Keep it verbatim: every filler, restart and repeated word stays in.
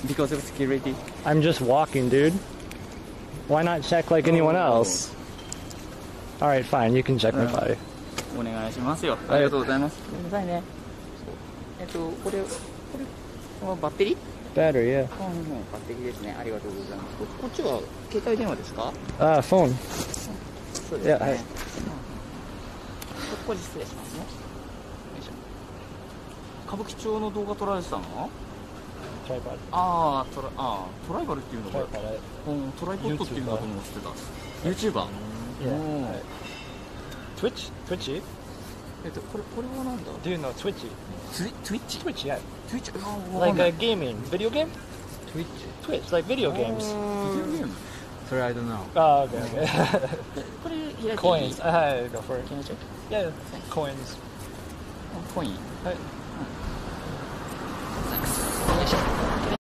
because of security. I'm just walking, dude. Why not check like anyone else? Alright, fine, you can check my body. お願いしますよ。ありがとうございます。ごめんなさいね。えっと、これ、これ、このバッテリー Battery, yeah. うん、バッテリーですね。ありがとうございます。ここっちは携帯電話ですか Uh, phone. そうですね。 いやはい。 うん、ここで失礼しますね。よいしょ。歌舞伎町の動画撮られてたの Tripod. あートラ、あートライバルっていうのが、 Tripod. うん、トライポットっていうのだと思ってた。YouTuber? Yeah. Twitch? Twitchy? えっと、これ、これはなんだ Do you know Twitchy? ツイ Twitch? Twitch, yeah. Twitch? あー、わか Like んない a gaming video game? Twitch? Twitch, like video games. ビデオゲームそれ I don't know. Oh, okay, okay. これ開いていい Coins. Uh, go for it. Can you check? Yeah, coins. コインはい。 よいしょ。